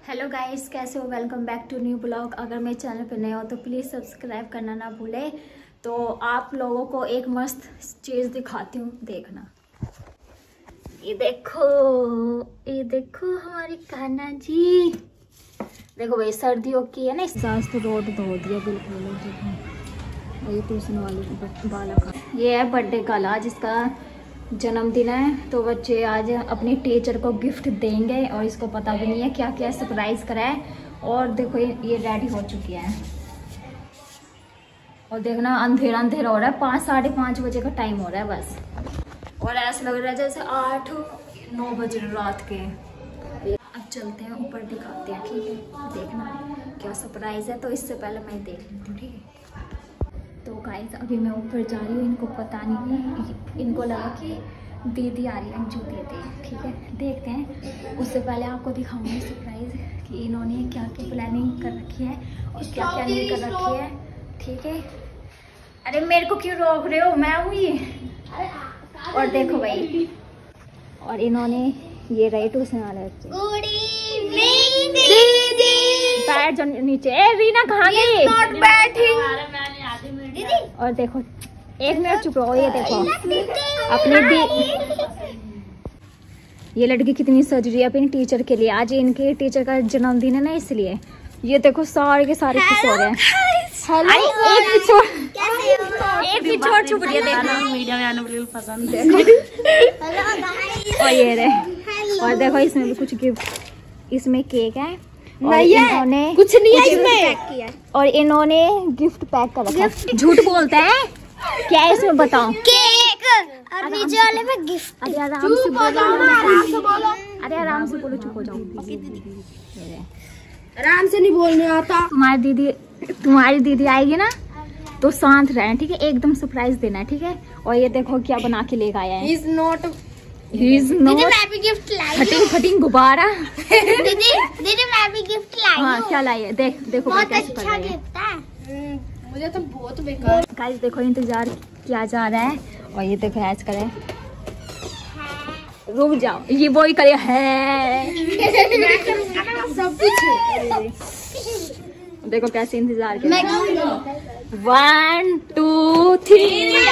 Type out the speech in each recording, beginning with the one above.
Hello guys, कैसे हो? Welcome back to new blog. अगर मेरे चैनल पे नए हो तो प्लीज़ सब्सक्राइब करना ना भूले। तो आप लोगों को एक मस्त चीज़ दिखाती हूँ, देखना। ये देखो हमारी कान्हा जी। देखो भाई, सर्दियों की है ना, सांस तो रोड धो दिया बिल्कुल। ये ट्यूशन वाली बाला का ये है बर्थडे कल, आज इसका जन्मदिन है। तो बच्चे आज अपनी टीचर को गिफ्ट देंगे और इसको पता भी नहीं है क्या क्या सरप्राइज करा है। और देखो ये रेडी हो चुकी है और देखना अंधेरा अंधेरा हो रहा है, 5 साढ़े 5 बजे का टाइम हो रहा है बस। और ऐसा लग रहा है जैसे 8-9 बजे रात के। अब चलते हैं ऊपर, दिखाते हैं, ठीक है? देखना क्या सरप्राइज है। तो इससे पहले मैं देख लेती हूँ, ठीक है? तो गाइस अभी मैं ऊपर जा रही हूँ, इनको पता नहीं है, इनको लगा कि दीदी आ रही है जो देते हैं, ठीक है? देखते हैं। उससे पहले आपको दिखाऊंगी सरप्राइज कि इन्होंने क्या क्या प्लानिंग कर रखी है और क्या क्या नहीं कर रखी है, ठीक है? अरे मेरे को क्यों रोक रहे हो, मैं हूँ ये। और देखो भाई, और इन्होंने ये रहे ट्यूशन वाले बच्चे। गुड इवनिंग दीदी। बैठ जाओ नीचे। ए रीना कहाँ गई? नॉट बैठी। और देखो, 1 मिनट चुप रहो। ये देखो अपनी ये लड़की कितनी सज रही है अपनी टीचर के लिए। आज इनके टीचर का जन्मदिन है ना, इसलिए। ये देखो सारे के सारे खुश हो रहे हैं। एक भी छोड़ छुप रही है, देखना मीडिया में आने बिल्कुल पसंद है। और ये रहे, और देखो इसमें भी कुछ गिफ्ट, इसमें केक है और इन्होंने कुछ नहीं है इसमें, और इन्होंने गिफ्ट पैक कर रखा है। झूठ बोलते हैं क्या है इसमें, बताओ? केक और नीचे वाले में गिफ्ट। अरे आराम से बोलो, अरे आराम से बोलो, चुप हो जाओ। आराम से नहीं बोलने आता। तुम्हारी दीदी आएगी ना तो शांत रहना, ठीक है? एकदम सरप्राइज देना है, ठीक है? और ये देखो क्या बना के लेकर आया है। He is not मैं भी गिफ्ट लाई। फटिंग गुब्बारा। दीदी मैं भी गिफ्ट लाई। हाँ, क्या लाई है? देखो बहुत अच्छा गिफ्ट है। मुझे तो बहुत बेकार। गाइस देखो, इंतजार किया जा रहा है। और ये देखो ऐज करे, रुक जाओ, ये वो ही करे है। सब कुछ देखो कैसे इंतजार कर। 1 2 3।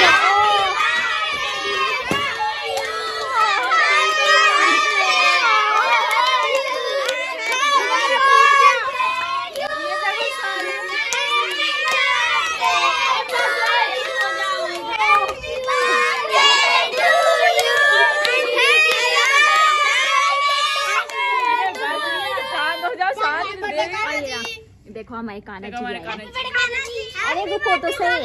देखो हमारी कान्हा जी। अरे रुको तो सही।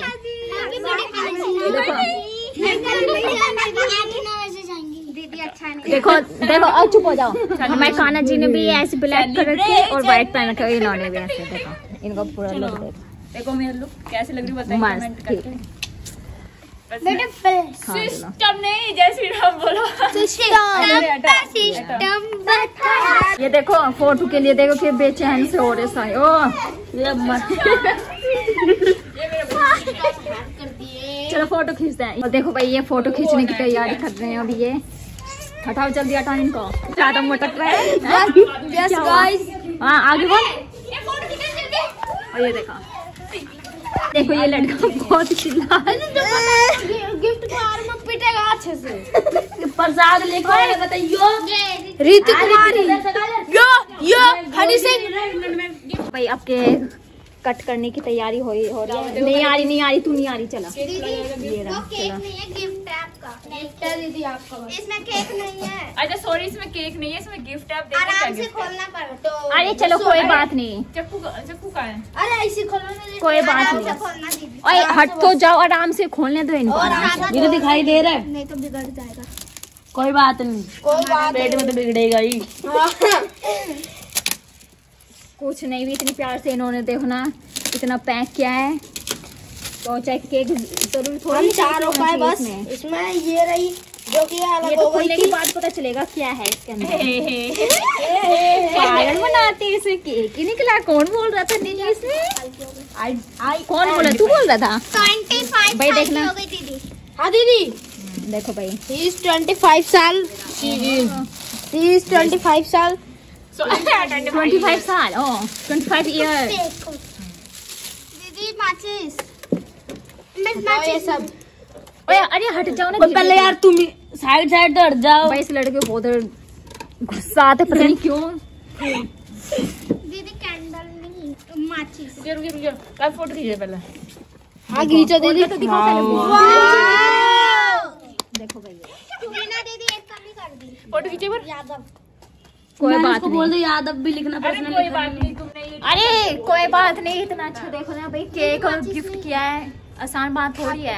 देखो देखो, और चुप हो जाओ। हमारे कान्हा जी ने भी ऐसे ब्लैक कलर के और व्हाइट पहन रखा है, इन्होंने भी ऐसे। देखो इनको पूरा लुक देखो मेरा लुक कैसे लग रही है, बताइए कमेंट करके। सिस्टम नहीं, जय श्री राम बोलो। सिस्टम ये देखो फोटो के लिए, देखो कि बेचैन से हो रहे सारे। ये मत चलो फोटो खींचते हैं। और देखो भाई, ये फोटो खींचने की तैयारी कर रहे हैं अभी। ये हटाओ जल्दी, हटाओ इनको, ज्यादा मोटक रहा है। हाँ आगे बोल। और ये देखो ये लड़का बहुत चिल्ला। गिफ्ट में पिटेगा अच्छे से। प्रसाद लेकर रीतु कुमारी, यो हनी सिंह। भाई आपके कट करने की तैयारी हो रही है। नहीं आ रही, तू नहीं आ रही। चला ये रहा, चला। गिफ्ट है आपका, गिफ्ट है दीदी आपका। इसमें केक नहीं है। अच्छा सॉरी, इसमें केक नहीं है, इसमें गिफ्ट है। आप आराम से खोलना पड़ा तो। अरे चलो कोई बात नहीं। चक्कू का है। अरे ऐसे खोलना, कोई बात नहीं। ओए हट तो जाओ, आराम से खोलने दो इनको। ये तो दिखाई दे रहा है, नहीं तो बिगड़ जाएगा। कोई बात नहीं, पेट में तो बिगड़ेगा ही। कुछ नहीं भी, इतनी प्यार से इन्होंने देखो ना इतना पैक किया है। तो चाहे केक जरूर थोड़ी 4 रुपए बस इसमें ये रही, जो कि ये तो खोलने के बाद पता चलेगा क्या है इसके अंदर। पागल बनाते इसे, केक ही निकला। कौन बोल रहा था दीदी इसमें? कौन बोला? तू बोल रहा था। 25 भाई देखना। हाँ दीदी देखो भाई, he is 25 साल, she is 25 साल 25 साल। Oh 25 year. दीदी माचिस ये सब। ओए अरे हट जाओ ना पहले यार तुम साइड साइड हट जाओ। भाई इस लड़के को बहुत गुस्सा आता है, पता नहीं क्यों। दीदी कैंडल नहीं माचिस। रुकिए फोटो खींचिए पहले। हाँ खींचो दीदी। तो दिखाओ पहले। वाओ। देखो भैया, रीना दीदी एक कमी कर दी। फोटो खींचिए पर। यादव कोई बात बोल नहीं। दो यादव भी लिखना अरे पर्सनल कोई बात नहीं, तुमने ये अरे कोई बात नहीं, इतना अच्छा देखो ना भाई, केक और गिफ्ट किया है, आसान बात थोड़ी है।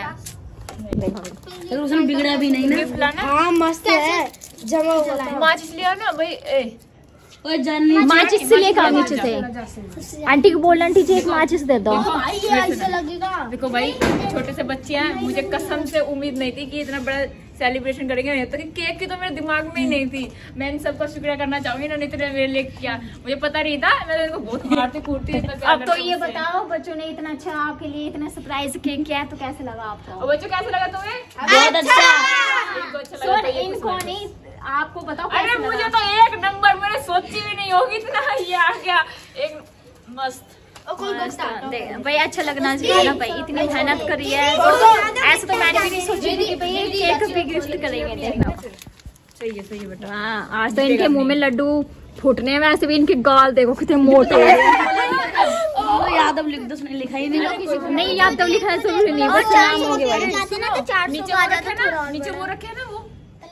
देखो उसने बिगड़ा भी नहीं ना। गिफ्ट लाना। हाँ मस्त है, जमा हुआ। माचिस लिया ना भाई। और जाननी माचिस से लेकर नीचे से आंटी को बोलना, आंटी जी एक माचिस दे दो। ऐसे लगेगा। देखो भाई, छोटे से बच्चे हैं, मुझे कसम से उम्मीद नहीं थी कि इतना बड़ा सेलिब्रेशन करेंगे। नहीं तो केक की तो मेरे दिमाग में ही नहीं थी। मैं इन सबका शुक्रिया करना चाहूंगी ना, नहीं तो मेरे लिए किया, मुझे पता नहीं था। मैं इनको बहुत मारती कूटती। अब तो ये बताओ, बच्चों ने इतना अच्छा आपके लिए इतना सरप्राइज केक किया है, तो कैसे लगा आपको? और बच्चों कैसा लगा तुम्हें? बहुत अच्छा। इनको अच्छा लगा तो ये कुछ इनको बात नहीं, आपको बताओ अरे कैसे मुझे लगा? तो एक नंबर, मैंने सोची भी नहीं होगी इतना ये आ गया। एक मस्त। भाई अच्छा लगना चाहिए ना भाई, इतनी मेहनत करी है तो ऐसा तो मैंने भी नहीं सोची थी कि भाई ये केक भी गिफ्ट करेंगे। देखो सही है बेटा। हाँ, आज तो इनके मुंह में लड्डू फूटने में, वैसे भी इनके गाल देखो कितने मोटे हैं। वो यादव लिख दो, उसने लिखा ही नहीं। नहीं याद तो लिखना जरूरी नहीं, बस नाम हो गया। नीचे वो रखे ना, नीचे वो रखे ना, वो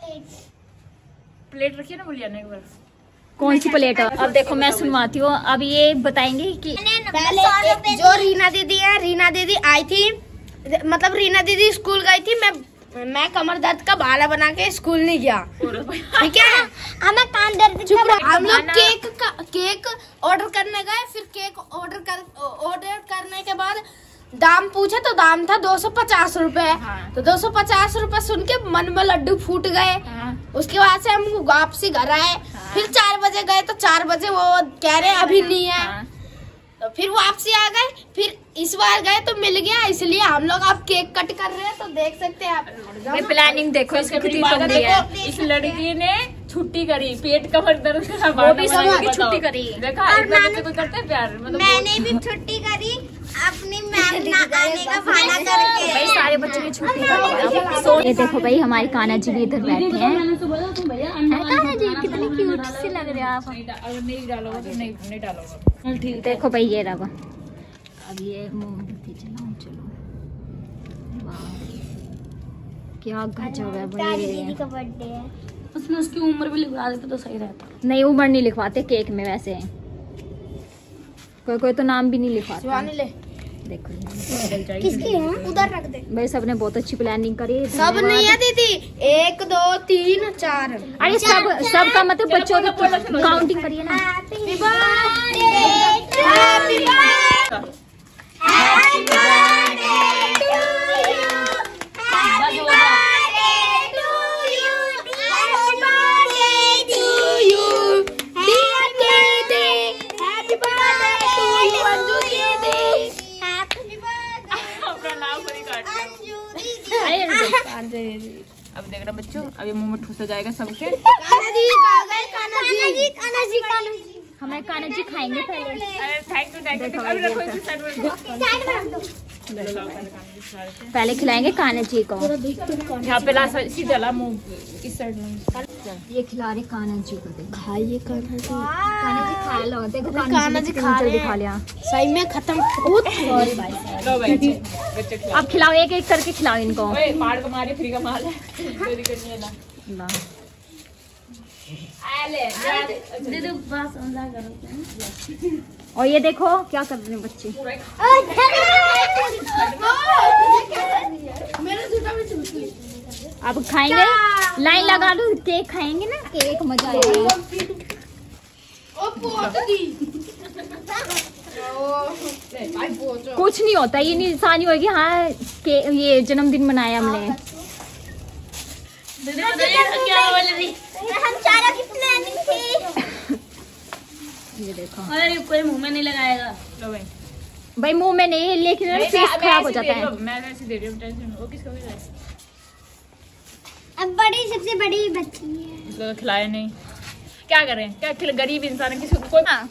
प्लेट रखिए ना, बोलिए ना एक बार। कौन सी प्लेट है? अब देखो मैं सुनवाती हूँ। अब ये बताएंगे कि पहले जो रीना दीदी है, रीना दीदी आई थी, मतलब रीना दीदी स्कूल गई थी। मैं कमर दर्द का बहाना बना के स्कूल नहीं गया, ठीक है। हमें कान दर्द का। हम लोग केक ऑर्डर करने गए, फिर केक ऑर्डर करने के बाद दाम पूछा तो दाम था 250 रुपए। तो 250 रुपए सुन के मन में लड्डू फूट गए। उसके बाद से हम वापसी घर आए। फिर 4 बजे गए तो 4 बजे वो कह रहे अभी नहीं है। तो फिर वापसी आ गए। फिर इस बार गए तो मिल गया, इसलिए हम लोग अब केक कट कर रहे हैं। तो देख सकते हैं आप प्लानिंग देखो इसकी कितनी तगड़ी है। इस लड़की ने छुट्टी करी, पेट कमर दर्द का वो भी सब की छुट्टी करी। देखा, इतना बच्चे को करते हैं प्यार। मतलब मैंने भी छुट्टी करी अपनी मैम ना आने का बहाना करके। भाई सारे बच्चों की छुट्टी करी। ये देखो भाई हमारे कान्हा जी भी इधर बैठे हैं। कान्हा जी कितने क्यूट से लग रहे हैं आप। नहीं डालोगे तो नहीं डालोगे। ठीक, देखो भाई ये रहा। अब ये मोमबत्ती जलाओ, चलो। वाह क्या गजब है भाई। दीदी का बर्थडे है। उसमें उसकी उम्र भी लिखवा देते तो सही रहता। नहीं उम्र नहीं लिखवाते केक में, वैसे कोई कोई तो नाम भी नहीं लिखवाता। देखो किसकी है? उधर रख दे। भाई सबने बहुत अच्छी प्लानिंग करी। सब नहीं है दीदी, 1 2 3 4। अरे सब का मतलब बच्चों की काउंटिंग करिए ना। Happy birthday, happy birthday, happy birthday to you, happy birthday to you, happy birthday to you, dear दीदी, happy birthday to you Anju दीदी, हैप्पी बर्थडे अपना नाम पर ही काट दिया। अंजू दीदी। अब देखना बच्चों, अब ये मुंह में ठूसा जाएगा सबके। कान्हा जी कहाँ गए? कान्हा जी, कान्हा जी, कान्हा जी। हमें कान्हा जी खाएंगे पहले। अरे थैंक यू। अभी रखो इसे साइड में। साइड में रख दो। पहले खिलाएंगे कान्हा जी को। यहाँ पे लास्ट इसी डाला मुंह इस साइड में। ये खिला रहे कान्हा जी को। देखो खाइए कान्हा जी। कान्हा जी खा लो। देखो कान्हा जी खा रहे हैं। खा लिया। सही में खत्म। लो भाई बच्चे खिलाओ। अब खिलाओ, एक एक करके खिलाओ इनको। ओए मार को मारे, फ्री का माल है, कोई दिक्कत नहीं है ना। ला। दे दो बस, समझा करो। और ये देखो क्या कर रहे हैं बच्चे। अब खाएंगे, लाइन लगा लो, केक खाएंगे ना, केक मजा आएगा। कुछ नहीं होता, ये निशानी होगी हाँ के ये जन्मदिन मनाया हमने। हम चारों की प्लानिंग थी। ये देखो अरे कोई मुंह में नहीं लगाएगा। लो भाई। भाई मुंह में नहीं, लेकिन फेस खराब हो जाता है। मैं ऐसे दे रही हूँ, टेंशन वो किसका है? अब बड़ी सबसे बड़ी बच्ची है। इसको तो खिलाया नहीं। क्या करें, क्या गरीब इंसान है, किसी को ना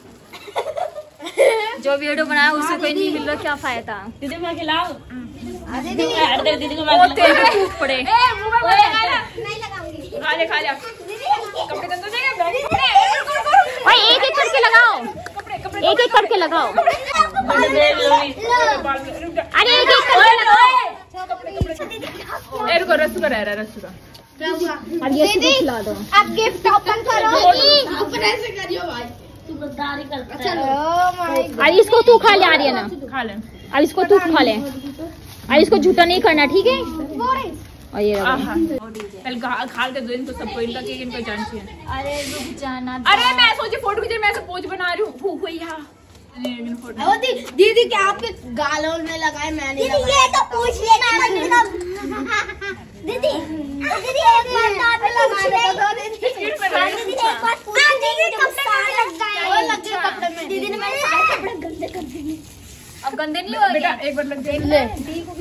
जो वीडियो बनाया उससे कोई नहीं मिल रहा, क्या फायदा। दीदी मैं खिलाओ। दीदी दीदी को मैं खिलाओ। पड़े नहीं लगाऊंगी। खा जा कपड़े गंदे हो जाएंगे। एक एक करके लगाओ, एक एक करके लगाओ। अरे एक एक करके लगाओ। रुको, रस्सू का रह रहा है, रस्सू का। अब ये इसको खिला दो। आप गिफ्ट ओपन करो। ओपन ऐसे करियो भाई। तू गद्दारी करता है। चलो अब इसको तू खा ले आर्यन, खा ले। अब इसको तू खा ले, अब इसको झूठा नहीं करना, ठीक है। और ये रहो। आहा, पहले खा के दो इनको सबको, इनका केक इनको जान चाहिए। अरे रुक जाना। अरे मैं सोची फोटो खींचे, मैं ऐसे पोज बना रही हूँ। फू यहाँ फोटो। दीदी क्या आपके गालों में लगाए? मैंने ये तो पूछ लेना। दीदी दीदी एक बार दांत में लगाने दो। दीदी एक बार दीदी कपड़े लग गए कपड़े में। दीदी ने मेरे सारे कपड़े गंदे कर दिए। अब गंदे नहीं हो बेटा एक बार लग देख जाए। ले।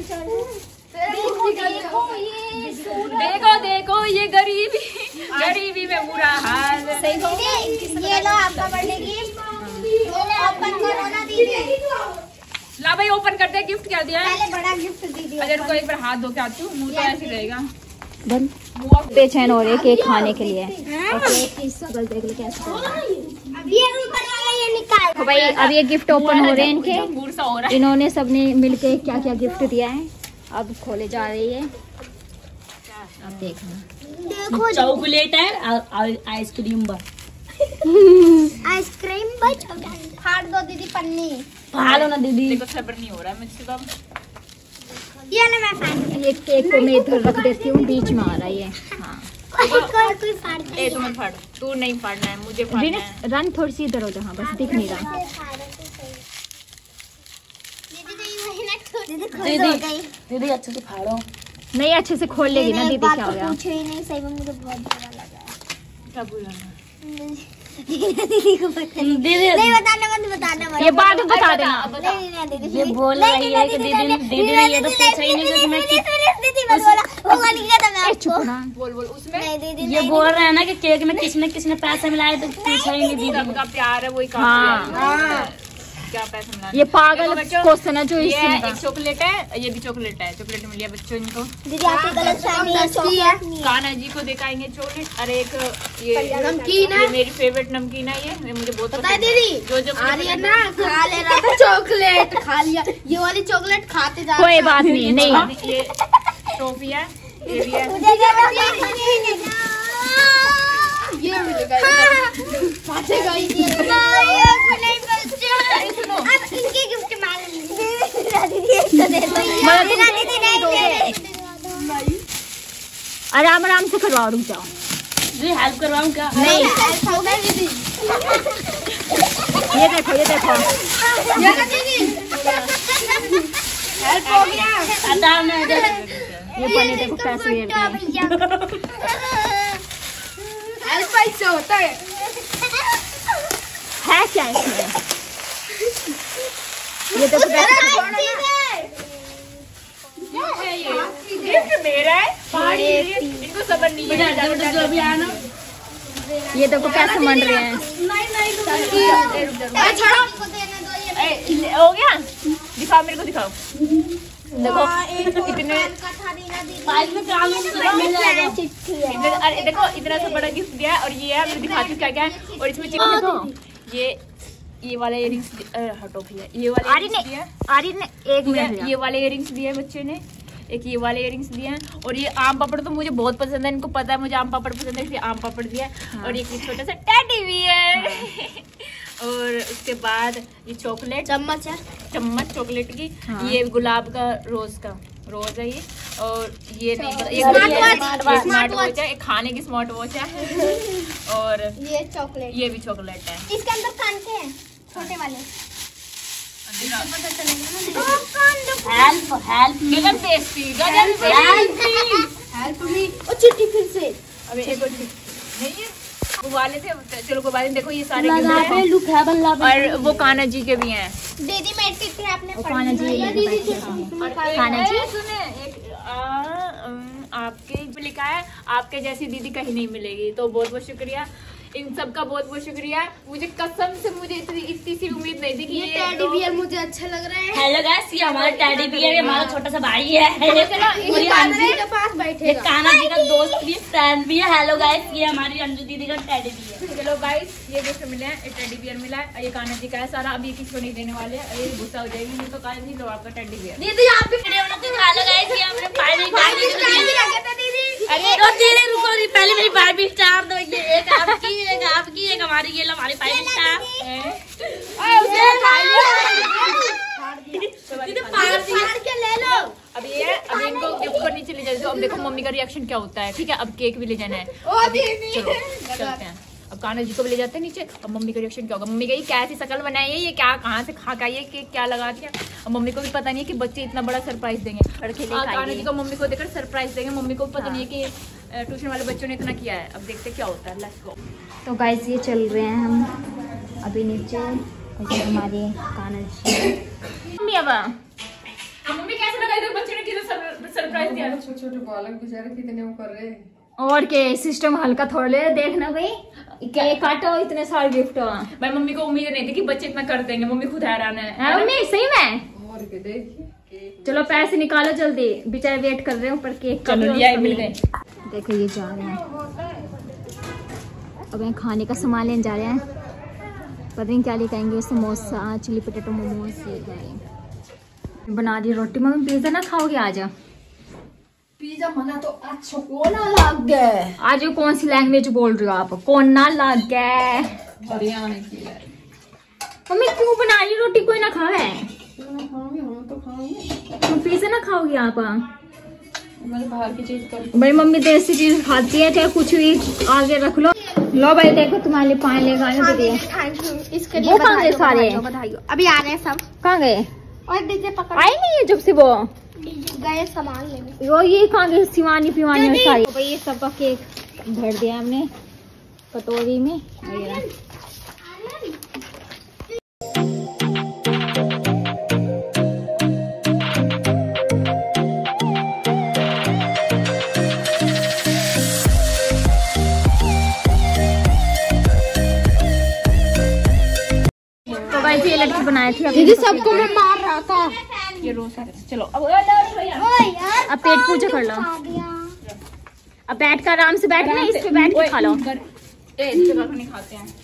देखो देखो ये गरीबी में बुरा हाल। सही दीदी ये लो आपका बर्थडे गिफ्ट। ओपन करो ना दीदी। ला भाई ओपन करते हैं। गिफ्ट क्या दिया है? पहले बड़ा गिफ्ट दीदी। अरे रुको, एक बार हाथ धो के आती हूँ, मुंह तो ऐसे रहेगा। बंद बेचैन हो रहे केक खाने के लिए। केक की शक्ल देख ले कैसे। अब ये ऊपर वाला ये निकाल। तो भाई अब ये गिफ्ट ओपन हो रहे हैं इनके। अंगूर सा हो रहा है। इन्होंने सबने मिलके क्या क्या गिफ्ट दिया है, अब खोले जा रही है। अब देखना। देखो चॉकलेट है और आइसक्रीम बा। आइसक्रीम बच फाड़ दो दीदी पन्नी। फाड़ो ना दीदी। देखो सब्र नहीं हो रहा है मुझसे तो। ये ना मैं फाड़। ये केक को मैं इधर रख देती हूँ, बीच में आ रहा है ये। हाँ कोई फाड़ दे। ए तू मत फाड़, तू नहीं फाड़ना है, मुझे फाड़ना है। रन थोड़ी सी इधर हो जहाँ बस दिख नहीं रहा। दीदी दीदी अच्छे से फाड़ो। नहीं अच्छे से खोल लेगी ना दीदी, क्या हो गया। पूछो ही नहीं, सही में मुझे बहुत बुरा लगा। क्या बुरा है? दीदी को पता नहीं। दीदी नहीं बताना मत। ये बाद में बता देना। नहीं दीदी ये बोल रही है कि दीदी ने ये तो पूछा ही नहीं कि मैं दीदी मत बोला। वो वाली क्या था मैं ए, आपको। चुप ना। बोल उसमें नहीं दीदी ये बोल रहे हैं ना कि केक में किसने पैसे मिलाए तो पूछा ही नहीं दीदी। सबका प्यार है, वही हाँ। काफी है। क्या पैसे मिलाने? ये पागल देखो बच्चों, क्वेश्चन है जो ये इसमें एक चॉकलेट है, ये भी चॉकलेट है। चॉकलेट मिली है बच्चों इनको। दीदी आपकी गलत फहमी है। चॉकलेट नहीं है। कान्हा जी को दिखाएंगे चॉकलेट। और एक ये नमकीन है। ये मेरी फेवरेट नमकीन है। ये मुझे बहुत पता है पसंद है। दीदी, जो जो आर्यन ना खा ले रहा था चॉकलेट, खा लिया ये वाली चॉकलेट खाते जा रहा कोई बात नहीं। नहीं ये ट्रॉफी है, ये भी है। ये मिलेगा पाचेगा ये। अब इनकी गिफ्ट मांग दीदी इसको दे दो। दीदी नहीं आराम आराम से करवाओ, रुक जाओ। दीदी हेल्प करवाऊं क्या? नहीं हो गया दीदी। ये देखो ये देखो। हेल्प हो गया। आता मैं ये पन्नी देखो कैसे ये हेल्प ऐसे होता है। है क्या इसमें। ये देखो गिफ्ट मेरा है। इनको सबर नहीं है। जो भी आया ना ये देखो कैसे मन रहे हैं। हो गया, दिखाओ मेरे को, दिखाओ। देखो इतने पाइप में काम मिल जाएगा। अरे देखो इतना सा बड़ा गिफ्ट दिया है। और ये है, मैं दिखाती हूँ क्या क्या है। और इसमें चिकन देखो, ये वाले इयरिंग्स हटो भैया। ये वाले earrings दिए हैं। आर्यन ने एक मिनट ये वाले इयरिंग्स दिए हैं बच्चे ने। एक ये वाले इयरिंग्स दिए हैं। और ये आम पापड़ तो मुझे बहुत पसंद है, इनको पता है मुझे आम पापड़ पसंद है, इसलिए आम पापड़ दिया है। हाँ। और एक छोटा सा टेडी भी है। और उसके बाद ये चॉकलेट चम्मच है। चम्मच चॉकलेट की। हाँ। ये गुलाब का रोज है ये। और ये नहीं पता, ये स्मार्ट वॉच है, एक खाने की स्मार्ट वॉच है। और ये चॉकलेट, ये भी चॉकलेट है। इसके अंदर कांटे हैं छोटे वाले। हेल्प गजब टेस्टी, गजब टेस्टी। Help me. और चिट्ठी फिर से। अबे एक और नहीं है, वो वाले थे। चलो कोई बात नहीं। देखो ये सारे लगा गिफ्ट पे हैं। लुक है बल्ला पे। और वो कान्हा जी के भी हैं। दीदी मेरी चिट्ठी आपने वो कान्हा जी ये दीदी देखो। चिट्ठी। कान्हा जी सुने एक आपके लिखा है, आपके जैसी दीदी कहीं नहीं मिलेगी। तो बहुत बहुत शुक्रिया। इन सब का बहुत बहुत शुक्रिया। मुझे कसम से मुझे इतनी सी उम्मीद नहीं थी कि ये टेडी बियर मुझे अच्छा लग रहा है। हेलो गाइस, ये हमारा टेडी बियर, हमारा छोटा सा भाई है। ये अंजू के पास बैठे, ये कान्हा जी का दोस्त भी, फ्रेंड भी है। हेलो गाइस, ये हमारी अंजू दीदी का टेडी बियर। चलो गाइस, ये गिफ्ट मिले हैं, एक टेडी बियर मिला है, ये कान्हा जी का है सारा। अभी किसी को नहीं देने वाले हैं, ये गुस्सा हो जाएगी, नहीं तो कान्हा जी लो आपका टेडी बियर। दीदी आप भी वीडियो बनाते हो। हेलो गाइस, ये हमने फाइनली अरे दीदी रुको, पहले मेरी 5 स्टार दो। ये एक आपकी, एक आपकी, एक हमारी। ये लो हमारी 5 स्टार। के ले लो। अब ये अब इनको गिफ्ट पर नीचे ले जाते हो। अब देखो मम्मी का रिएक्शन क्या होता है, ठीक है। अब केक भी ले जाना है। चलो चलते हैं। अब कान्हा जी को भी ले जाते हैं नीचे। अब मम्मी का रिएक्शन क्या होगा। मम्मी कही कैसी शक्ल बनाई है, ये क्या, कहाँ से खा के केक क्या लगा दिया। अब मम्मी को भी पता नहीं है कि बच्चे इतना बड़ा सरप्राइज देंगे। कान्हा जी को मम्मी को देकर सरप्राइज देंगे। मम्मी को पता नहीं है कि ट्यूशन वाले बच्चों ने इतना किया है। अब देखते क्या होता है। Let's go. तो गाइस ये चल रहे हैं हम अभी नीचे, और हमारे कान्हा जी। मम्मी अब मम्मी कैसे लगा इधर बच्चे ने कितना सरप्राइज दिया। छोटे छोटे बालक बेचारे कितने वो कर रहे हैं। और के सिस्टम हल्का थोड़ा ले देखना भाई, केक काटो, इतने सारे गिफ्ट हो। भाई मम्मी को उम्मीद नहीं थी कि बच्चे इतना कर देंगे। मम्मी खुद हैरान है। मम्मी सही में। और के देखिए चलो पैसे निकालो जल्दी, बेचारे वेट कर रहे हैं ऊपर केक का। चलो लिया, मिल गए। देखो ये जा रहे हैं, अब यहाँ खाने का सामान लेने जा रहे हैं। पता नहीं क्या लेके आएंगे, समोसा, चिली पोटैटो, मोमोज लेके आएंगे। बना दी रोटी। मम्मी पिज्जा ना खाओगे आज? पिज्जा मना तो अच्छा कोना लग गए। आज कौन सी लैंग्वेज बोल रहे हो आप? कोना लग गए हरियाणा की है। मम्मी क्यों बना रही रोटी, कोई ना खावे? खाओगे, हम तो खाएंगे। तुम पिज्जा ना खाओगी आप? मैं बाहर की चीज कर। भाई मम्मी देसी चीज खाती है, चाहे कुछ भी आगे रख लो। लो भाई देखो तुम्हारे लिए पानी लेकर आने दीदी। Thank you. इसके वो कहाँ गए सारे? बधाई। अभी आ रहे हैं सब। कहाँ गए? और डीजे पकड़ आई नहीं है जब से वो गए सामान लेने। वो ये कहाँ गए? शिवानी पिवानी में सारी। भाई ये सबका केक भर दिया हमने कटोरी में। तो भाई ये लड़की बनाई थी दीदी, सबको मैं मार रहा था। ये रोज चलो अब अब पेट पूजा कर लो। अब बैठ कर आराम से बैठ ना, इस पे बैठ के खा लो। इस जगह नहीं खाते हैं।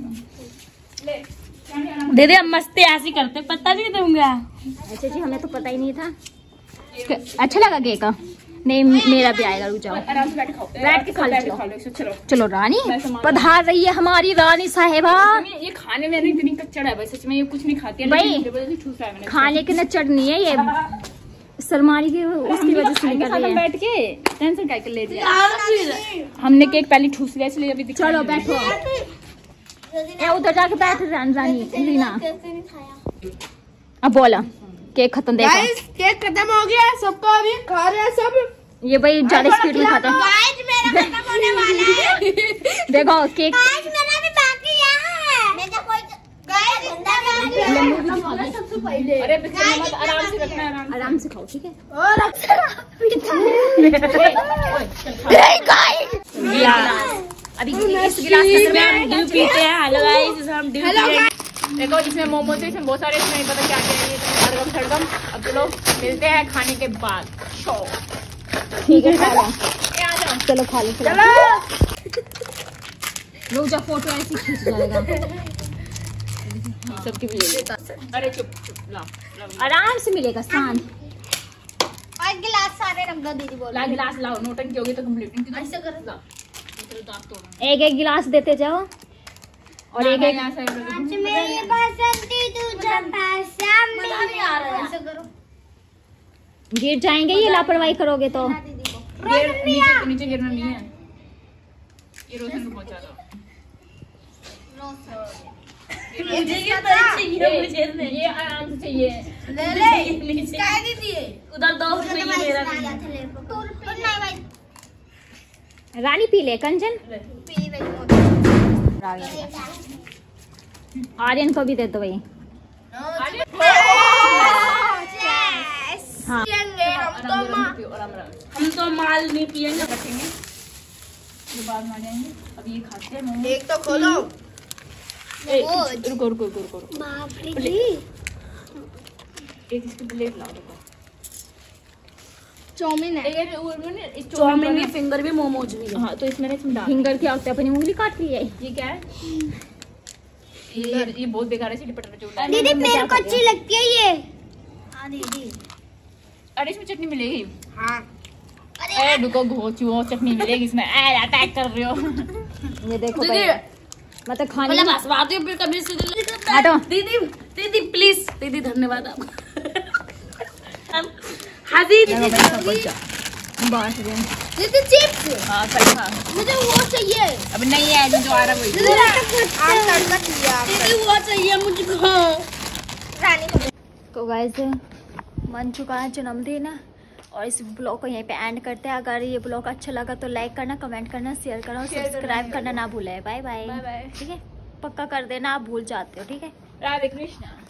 दीदी हम मस्ती ऐसी करते, पता नहीं दूंगा। अच्छा जी, हमें तो पता ही नहीं था। अच्छा लगा केक? नहीं मेरा भी आएगा, रुक जाओ। आराम से बैठ खाओ, बैठ के खा लो। चलो चलो रानी पधार रही है हमारी रानी साहिबा। ये खाने में इतनी कच्चड़ है भाई, सच में ये कुछ नहीं खाती है। भाई, ठूस रहा है मैंने। खाने के न चटनी है ये, सलमानी की उसकी वजह से निकल रही है। बैठ के टेंशन क्या कर ले दिया। हमने केक पहले ठूस लिया, इसलिए अभी चलो बैठो। ए उधर जाके बैठ रानी रीना। अब बोला केक खत्म। देखो केक खत्म हो गया, सबको अभी खा रहे हैं सब। ये भाई ज्यादा स्पीड में खाता है। गाइस मेरा खत्म होने वाला है। देखो केक गाइस मेरा भी बाकी है। मेरा कोई गाइस गंदा भी सबसे पहले। अरे मत, आराम से रखना, आराम से खाओ, ठीक है? और अभी इस गिलास में ड्यू पीते हैं। हेलो गाइस, हम ड्यू पीते हैं। देखो इसमें मोमोज है, इसमें बहुत सारे, इसमें नहीं पता क्या क्या है, ये तो सड़गम। अब चलो मिलते हैं खाने के बाद। ठीक है खा लो। आ जाओ। चलो खा लो। लोग जब फोटो ऐसे खींच जाएगा। सबके भी ले लेता। अरे चुप चुप, लाओ आराम से मिलेगा शांत। और गिलास सारे रख दो दीदी बोल। ला गिलास लाओ, नोटंकी होगी तो कंप्लीट। ऐसे करो। लाओ, दांत तोड़ो। एक एक गिलास देते जाओ और एक एक यहाँ से मेरी बसंती तुझे पैसा ऐसे करो। गिर जाएंगे ये लापरवाही करोगे तो। नीचे नीचे गिरना नहीं है। ये रोशन को पहुंचा दो। ये आराम से चाहिए। ले ले क्या दीजिए उधर 2 रुपये मेरा भी है। रानी पी ले कंचन। पी रही आर्यन को भी दे दो भाई। हाँ हम तो माल नहीं पियेंगे। इसके बाद आ जाएंगे। अब ये खाते हैं मोमोज। एक तो खोलो। रुको रुको रुको रुको, बाप रे एक इसकी प्लेट लाओ। रुको, चाउमीन है। चाउमीन भी, फिंगर भी, मोमोज भी। हाँ तो इसमें ना इसमें डाल। फिंगर क्या होता है? अपनी उंगली काट ली है। ये क्या है? ये बहुत बेकार है, चिली पटेटो जो। दीदी मेरे को अच्छी लगती है ये। हाँ दीदी। अरे इसमें चटनी मिलेगी। हाँ। अरे रुको, घोचू चटनी मिलेगी इसमें। अटैक कर रहे हो। ये देखो दीदी, मतलब खाने मतलब बस बात है, फिर कभी से हटो। दीदी दीदी प्लीज, दीदी धन्यवाद आपका। हाँ दीदी बांट रहे हैं। दीदी चिप्स। हाँ सही था। मुझे वो चाहिए। अब नहीं है जो आ रहा है वही। आम तड़का चाहिए। दीदी वो चाहिए मुझको। तो गाइस बन चुका है जन्मदिन, और इस ब्लॉग को यहीं पे एंड करते हैं। अगर ये ब्लॉग अच्छा लगा तो लाइक करना, कमेंट करना, शेयर करना और सब्सक्राइब करना ना भूलें। Bye bye. Bye bye. ठीक है, पक्का कर देना, आप भूल जाते हो। ठीक है, राधे कृष्णा।